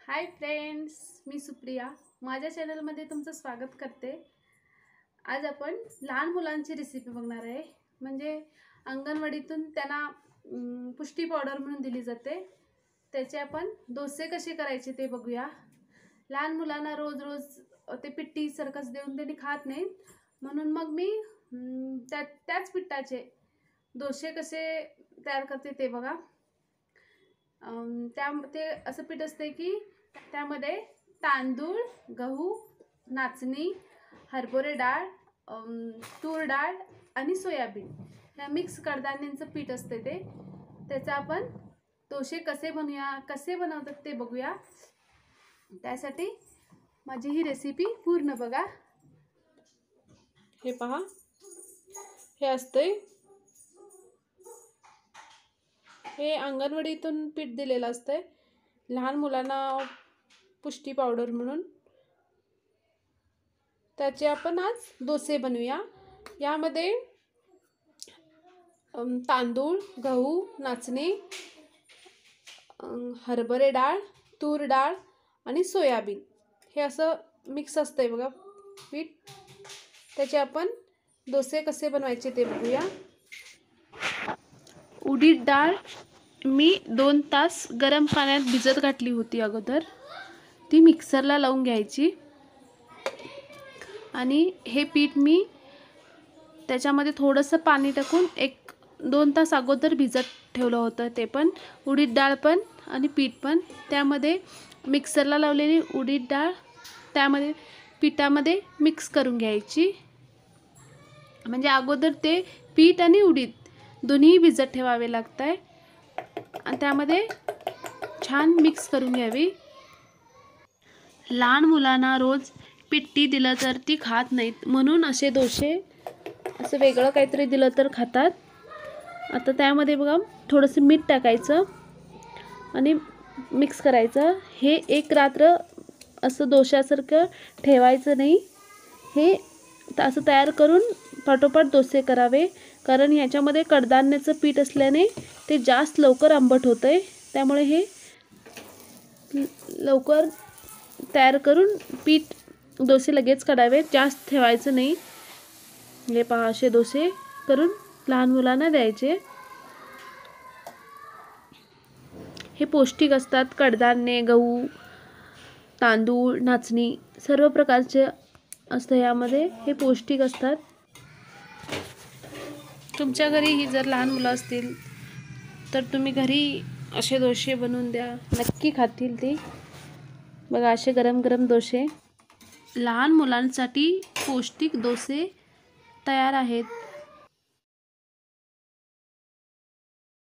Hi friends, मी सुप्रिया माझ्या चॅनलमध्ये तुमचं स्वागत करते। आज आपण लहान मुलांची रेसिपी बघणार आहे। म्हणजे अंगणवाडीतून त्यांना पुष्टी पावडर म्हणून दिली जाते, त्याचे आपण डोसे कसे करायचे ते बघूया। लहान मुलांना रोज रोज ते पिट्टी सरकस देऊन त्यांनी खात नाहीत, म्हणून मग मी त्याच पिठाचे डोसे कसे तयार करते ते बघा। ते असं पीठ असते की त्यामध्ये तांदूळ, गहू, नाचणी, हरभरे डाळ, तूर डाळ आणि सोयाबीन या मिक्स कडधान्यांचं पीठ असते ते। त्याचा आपण डोसे कसे बनवतात ते बघूया। त्यासाठी माझी ही रेसिपी पूर्ण बघा। हे पहा, हे असते हे अंगणवाडीतून पीठ दिलेलं असते लहान मुलांना पुष्टी पावडर म्हणून। त्याचे आपण आज डोसे बनवूया। यामध्ये तांदूळ, गहू, नाचणी, हरभरे डाळ, तूर डाळ आणि सोयाबीन हे असं मिक्स असते बघा पीठ। त्याचे आपण डोसे कसे बनवायचे ते बघूया। उडीद डाळ मी 2 तास गरम पाण्यात भिजत घातली होती अगोदर, ती मिक्सरला लावून घ्यायची। आणि हे पीठ मी त्याच्यामध्ये थोडंसं पाणी टाकून 1-2 तास अगोदर भिजत ठेवलं होतं। ते पण उडीद डाळ पण आणि पीठ पण त्यामध्ये मिक्सरला लावलेली उडीद डाळ त्यामध्ये पिठामध्ये मिक्स करून घ्यायची। म्हणजे अगोदर ते पीठ आणि उडीद दोन्ही भिजत ठेवावे लागतात आणि त्यामध्ये छान मिक्स करून घ्यावी। लहान मुलांना रोज पिट्टी दिलं तर ती खात नाहीत, म्हणून असे डोसे असं वेगळं काहीतरी दिलं तर खातात। आता त्यामध्ये बघा थोडंसं मीठ टाकायचं आणि मिक्स करायचं। हे एक रात्र असं डोश्यासारखं ठेवायचं नाही, हे असं तयार करून पाठोपाठ डोसे करावे, कारण ह्याच्यामध्ये कडधान्याचं पीठ असल्याने ते जास्त लवकर आंबट होतंय। त्यामुळे हे लवकर तयार करून पीठ डोसे लगेच काढावे, जास्त ठेवायचं नाही। हे पहा, असे डोसे करून लहान मुलांना द्यायचे। हे पौष्टिक असतात। कडधान्य, गहू, तांदूळ, नाचणी सर्व प्रकारचे असतं यामध्ये, हे पौष्टिक असतात। तुमच्या घरी ही जर लहान मुलं असतील तर तुम्ही घरी असे डोसे बनवून द्या, नक्की खातील ते। बघा असे गरम गरम डोसे लहान मुलांसाठी पौष्टिक डोसे तयार आहेत।